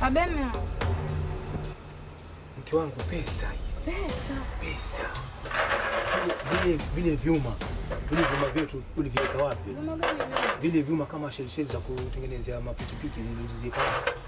Abema. Mke wangu pesa hizi. Pesa. Vile vyuma. Vile vyuma vyetu uliviweka wapi? Vyuma gani vile? Vile vyuma kama shell za kutengenezea mapikipiki zilizozika.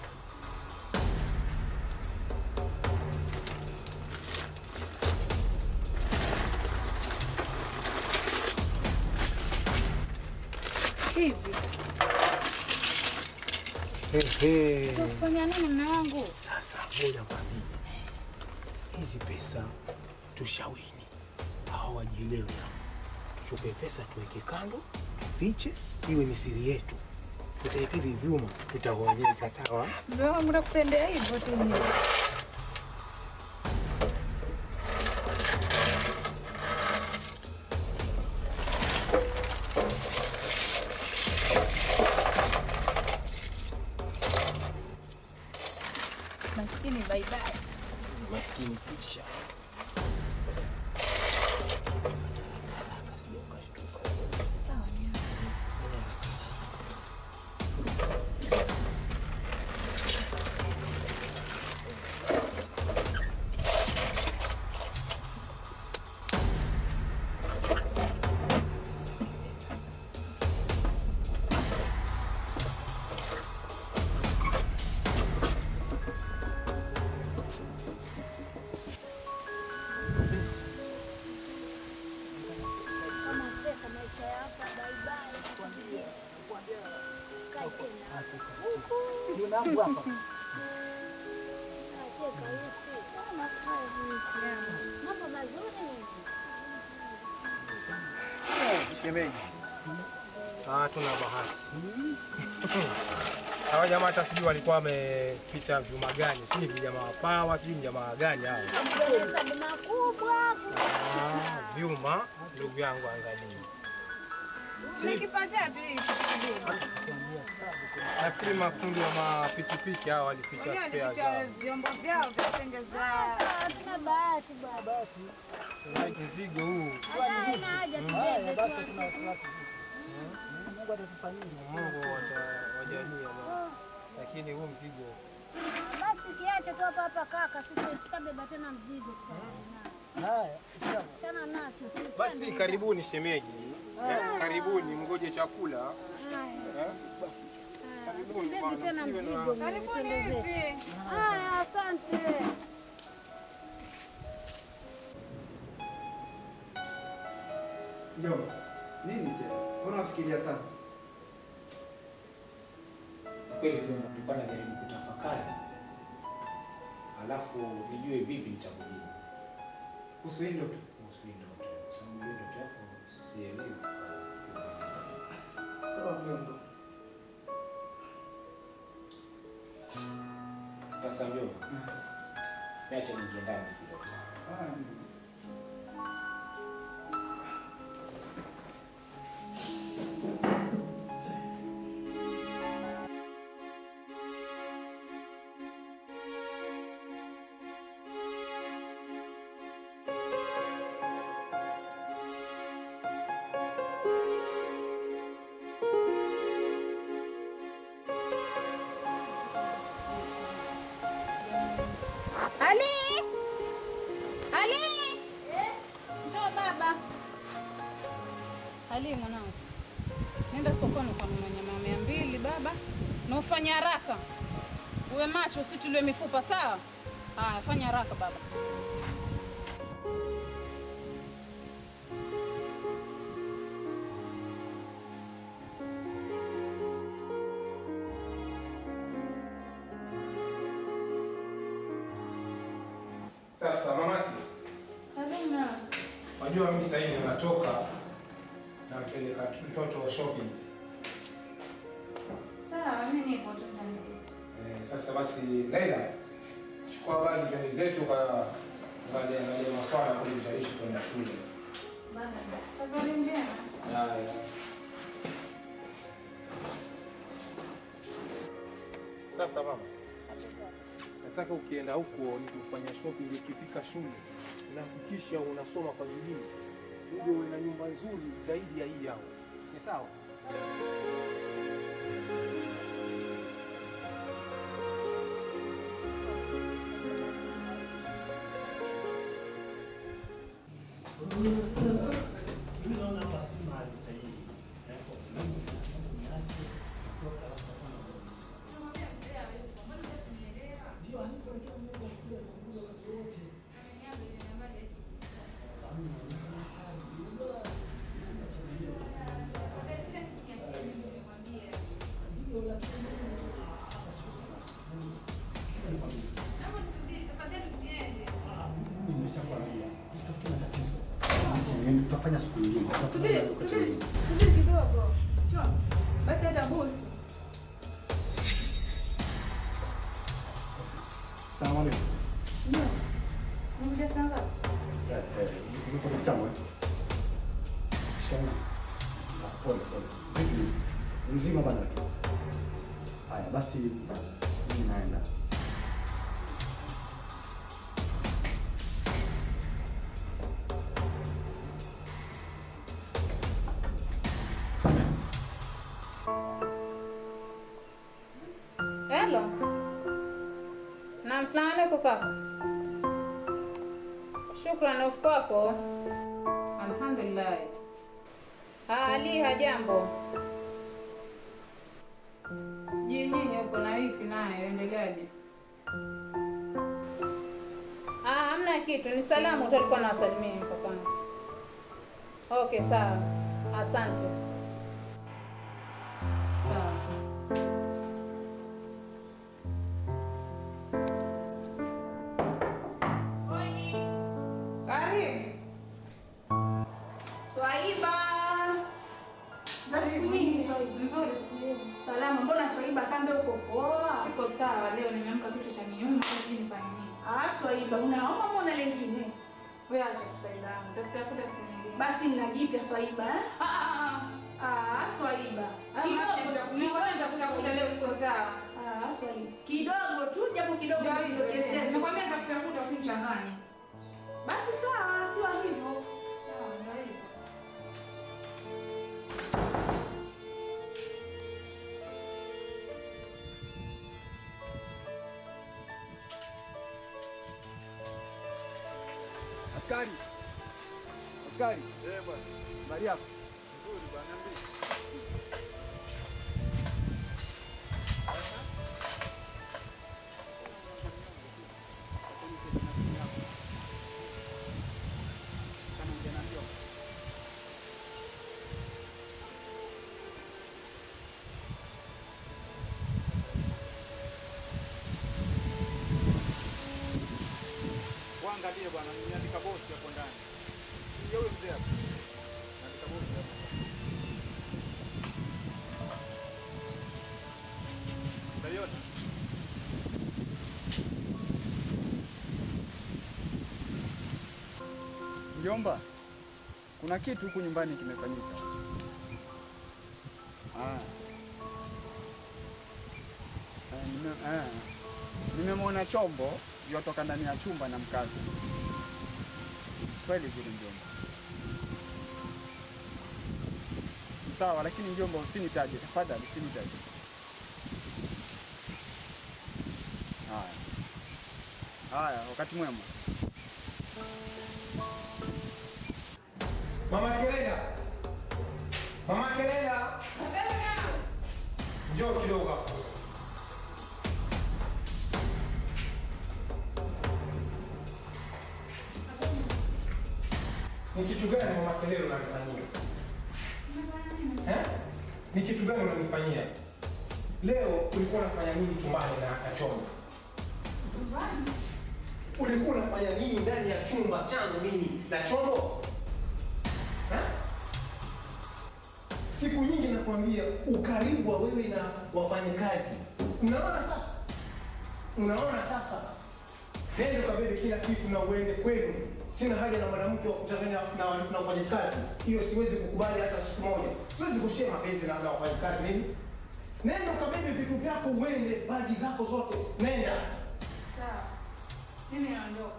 Hivi. Kufanya nini mume wangu? Sasa ngoja kwambie. Hizi pesa tushawini. Hawajielewi. Tuchukue pesa tuweke kando, tufiche, iwe ni siri yetu. Tutaweka hivi vyuma, tutaonyesha sawa? Mume wangu nakupendea hivyo tu mimi. Maskini bye bye. Maskini picha. Sawa ni. Shemeji. Tuna bahati. Hawa jamaa hata sijui walikuwa wameficha vyuma gani. Sijui ni jamaa wa pawa, sijui ni jamaa gani hao. Vyuma ndugu yangu angalia. Nikipatia tu. Nafikiri mafundi wa mapikipiki hao walificha spare zao. Vyombo vyao vitengeza. Hatuna bahati baba. Mzigo huu. Haina haja tubebe tu. Mungu atatufanyia. Mungu atawajalia. Lakini huu mzigo. Basi kiache tu hapa kaka, sisi tutabeba tena mzigo tukabeba. Haya, Chana nacho. basi karibuni shemeji. Karibuni mgoje chakula. Basi. Karibuni Bebe tena mzigo. Karibuni hivi. Haya, asante. Njomba, nini tena? Mbona unafikiria sana? Kweli ndio nilikuwa najaribu kutafakari. Alafu nijue vipi nitakujibu. Kuhusu hii ndoto? Kuhusu hii ndoto. Kwa sababu hii ndoto yako sielewi. Sawa mjomba. Sasa mjomba. Niache niingie ndani kidogo. Ali mwanangu. Nenda sokoni ukanunua nyama 200 baba. Na ufanye haraka. Uwe macho usichulwe mifupa sawa? Haya, fanya haraka baba. Sasa mamaki. Karibu. Unajua mimi sasa hivi natoka nampeleka mtoto shopping. Sawa, mimi nipo tu ndani. Sasa basi Laila, chukua bagi twende zetu kwa wale maswala ya kujitayarisha kwenda shule. Baba, safari njema. Haya. Sasa mama, nataka ukienda huko ni kufanya shopping, ukifika shule unahakikisha unasoma kwa bidii, uje uwe na nyumba nzuri zaidi ya hii yao. Ni sawa? Tutafanya siku nyingine. Subiri kidogo. Chua. Basi hata bosi. Salamu alaykum. Ndio. Mmoja sanga. Niko kwa kitambo. Shikamoo. Pole. Vipi? Mzima bana. Haya basi mimi naenda. Hello. Naam, salamu alaykum kaka. Shukrani kwako. Alhamdulillah. Ali hajambo. Sijui nyinyi uko na wifi naye endeleaje? Hamna kitu, ni salamu tu alikuwa anawasalimia kakangu. Okay, sawa. Asante. Sawa. Karibu. Swaiba. Basi nini Swaiba? Nzuri. Salama, mbona Swaiba kambe uko poa? Siko sawa leo, nimeamka kitu cha niuma, sijui nifanye nini. Swaiba, unaomba mbona lengine? Wewe acha kusaidia yangu. Tutafuta siku nyingine. Basi ninajipya Swaiba. Swaiba. Nitakuta leo siko sawa. Swaiba. Kidogo tu, japo kidogo ndio kesho. Nakwambia nitakutafuta usinichanganye. Basi sawa, kiwa hivyo. Askari. Bwana. Habari yako? Nzuri bwana, niambie. Angalie bwana, nimeandika bosi hapo ndani. Sio wewe mzee hapo. Naandika bosi hapo. Tayari. Mjomba, kuna kitu huku nyumbani kimefanyika. Nimemwona chombo yotoka ndani ya chumba na mkazi. Kweli vile mjomba. Sawa, lakini mjomba usinitaje, tafadhali usinitaje. Haya, wakati mwema. Mama Kelela. Njoo kidogo hapo. Ni kitu gani Mama Kelela unanifanyia? Ni kitu gani unanifanyia? Leo ulikuwa unafanya nini chumbani na chombo? Ulikuwa unafanya nini ndani ya chumba changu mimi na chombo? Siku nyingi nakwambia ukaribu wa wewe na wafanyakazi. Unaona sasa? Nenda ukabebe kila kitu na uende kwenu. Sina haja na mwanamke wa kuchanganya na wafanyakazi. Hiyo siwezi kukubali hata siku moja. Siwezi kushare mapenzi na wafanyakazi mimi. Nenda ukabebe vitu vyako uende, bagi zako zote. Nenda. Sawa. Mimi naondoka.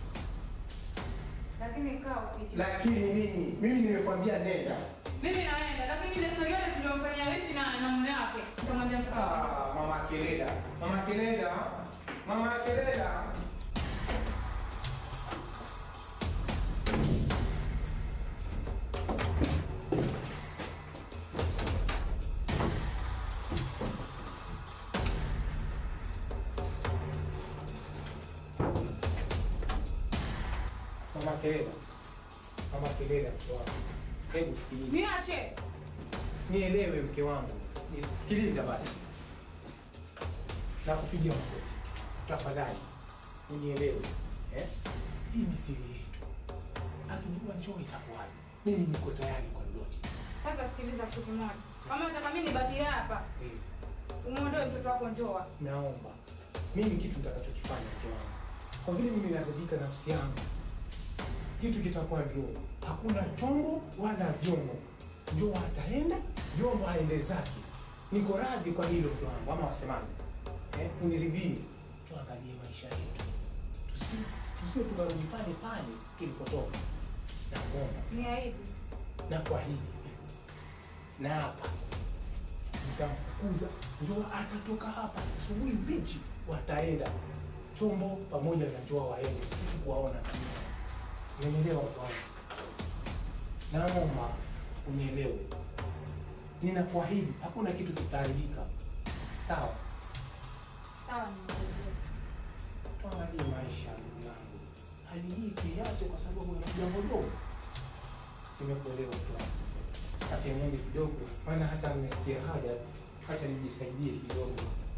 Lakini kaa ukija. Lakini mimi nimekwambia nenda. Mimi naenda, lakini ile story yote tuliyofanya wifi na mume wake. Tutamwambia mkao. Mama Kelela. Mama kelele. Mama kelele mke wangu. Hebu sikiliza. Niache. Nielewe mke wangu. Sikiliza basi. Na kupigia magoti. Tafadhali. Unielewe. Hii ni siri yetu. Akijua njoo itakuwaje? Mimi niko tayari kwa lolote. Sasa sikiliza kitu kimoja. Kama unataka mimi nibaki hapa, umuondoe mtoto wako Njoa. Naomba. Mimi kitu nitakachokifanya mke wangu. Kwa vile mimi naridhika nafsi yangu. Kitu kitakuwa ndio. Hakuna chombo wala vyombo. Njoa ataenda, vyombo aende zake. Niko radhi kwa hilo mke wangu. Ama wasemaje? Uniridhie. Tuangalie maisha yetu. Tusiwe tukarudi pale pale tulipotoka. Naomba. Niahidi. Na kwa hili. Na hapa. Nitamfukuza. Njoa atatoka hapa. Asubuhi mbichi wataenda. Chombo pamoja na Njoa waende. Sitaki kuwaona kabisa. Unielewa mke wangu? Naomba unielewe. Ninakuahidi hakuna kitu kitaharibika. Sawa? Sawa, nimekuelewa. Tuangalie maisha ndugu yangu. Hali hii tuiache kwa sababu ya jambo dogo. Nimekuelewa mke wangu. Acha niende kidogo, maana hata nimesikia haja, acha nijisaidie kidogo.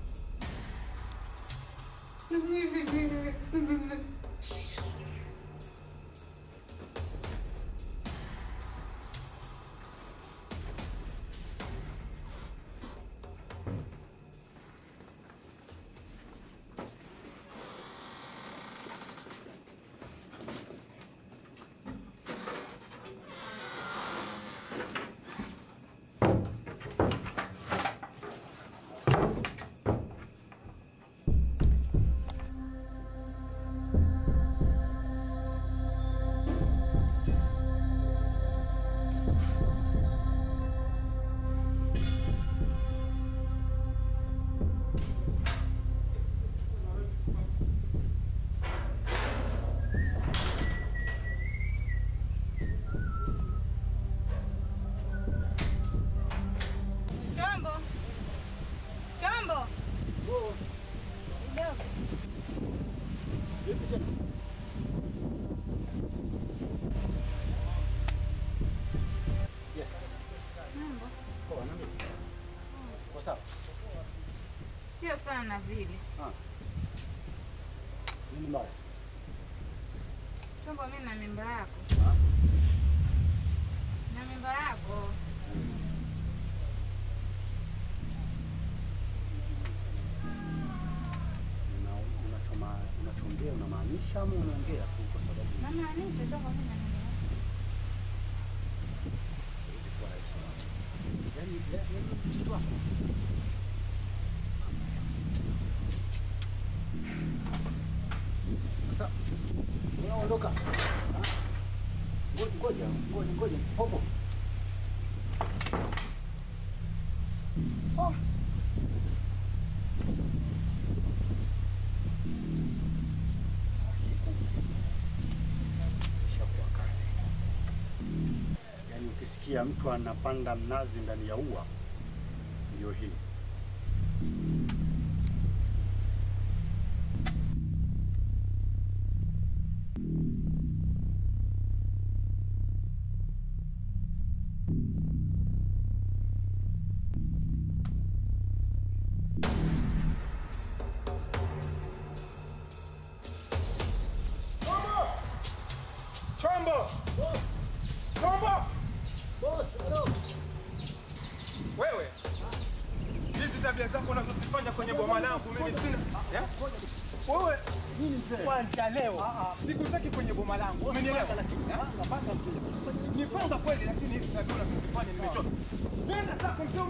Sio sana vile. Nini mbaya? Chombo, mimi na mimba yako. Na mimba yako. Unachongea unamaanisha ama unaongea tu kwa sababu? Namaanisha chombo, mimi na mimba yako. Hizi kwa rahisi. Yaani mtoto wako. Sasa unaondoka. Ngoja. Popo. Oh. Yaani ukisikia mtu anapanda mnazi ndani ya ua ndio hii. Wewe, hizi tabia zako unazozifanya kwenye boma langu mimi sina. Wewe, Nini mzee? kwanza leo sikutaki kwenye boma langu. Umenielewa? Nipanga kweli, lakini hizi tabia unazozifanya nimechoka. Nenda zako mzee.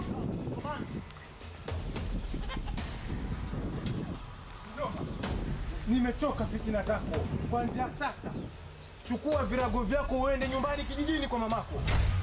Nimechoka fitina zako. Kuanzia sasa chukua virago vyako uende nyumbani kijijini kwa mamako.